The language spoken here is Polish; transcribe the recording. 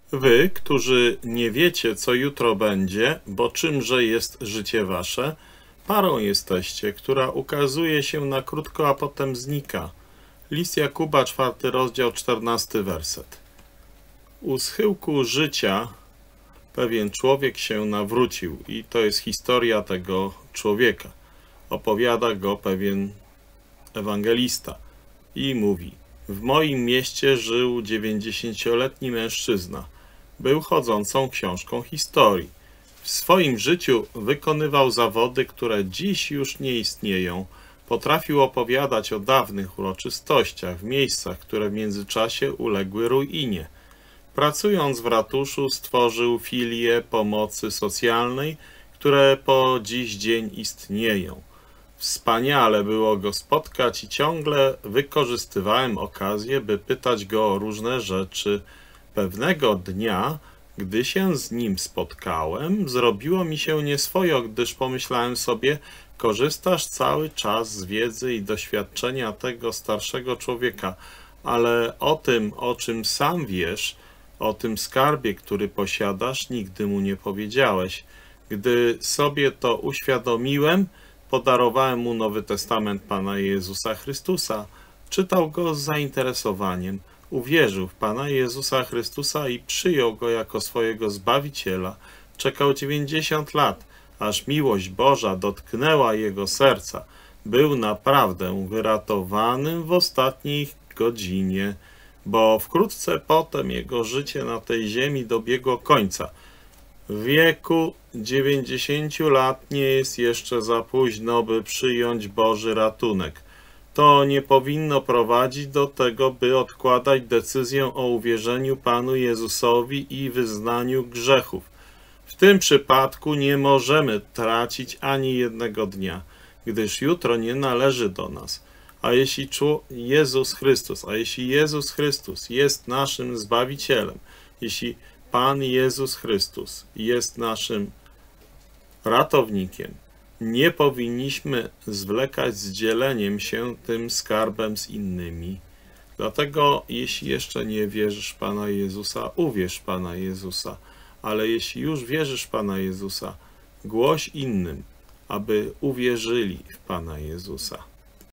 Wy, którzy nie wiecie, co jutro będzie, bo czymże jest życie wasze, parą jesteście, która ukazuje się na krótko, a potem znika. List Jakuba, 4 rozdział, 14 werset. U schyłku życia pewien człowiek się nawrócił i to jest historia tego człowieka. Opowiada go pewien ewangelista i mówi: w moim mieście żył 90-letni mężczyzna. Był chodzącą książką historii. W swoim życiu wykonywał zawody, które dziś już nie istnieją. Potrafił opowiadać o dawnych uroczystościach w miejscach, które w międzyczasie uległy ruinie. Pracując w ratuszu, stworzył filie pomocy socjalnej, które po dziś dzień istnieją. Wspaniale było go spotkać i ciągle wykorzystywałem okazję, by pytać go o różne rzeczy. Pewnego dnia, gdy się z nim spotkałem, zrobiło mi się nieswojo, gdyż pomyślałem sobie: korzystasz cały czas z wiedzy i doświadczenia tego starszego człowieka, ale o tym, o czym sam wiesz, o tym skarbie, który posiadasz, nigdy mu nie powiedziałeś. Gdy sobie to uświadomiłem, podarowałem mu Nowy Testament Pana Jezusa Chrystusa. Czytał go z zainteresowaniem. Uwierzył w Pana Jezusa Chrystusa i przyjął go jako swojego Zbawiciela. Czekał 90 lat, aż miłość Boża dotknęła jego serca. Był naprawdę wyratowanym w ostatniej godzinie, bo wkrótce potem jego życie na tej ziemi dobiegło końca. W wieku 90 lat nie jest jeszcze za późno, by przyjąć Boży ratunek. To nie powinno prowadzić do tego, by odkładać decyzję o uwierzeniu Panu Jezusowi i wyznaniu grzechów. W tym przypadku nie możemy tracić ani jednego dnia, gdyż jutro nie należy do nas. A jeśli Jezus Chrystus jest naszym Zbawicielem, jeśli Pan Jezus Chrystus jest naszym ratownikiem, nie powinniśmy zwlekać z dzieleniem się tym skarbem z innymi. Dlatego, jeśli jeszcze nie wierzysz w Pana Jezusa, uwierz w Pana Jezusa. Ale jeśli już wierzysz w Pana Jezusa, głoś innym, aby uwierzyli w Pana Jezusa.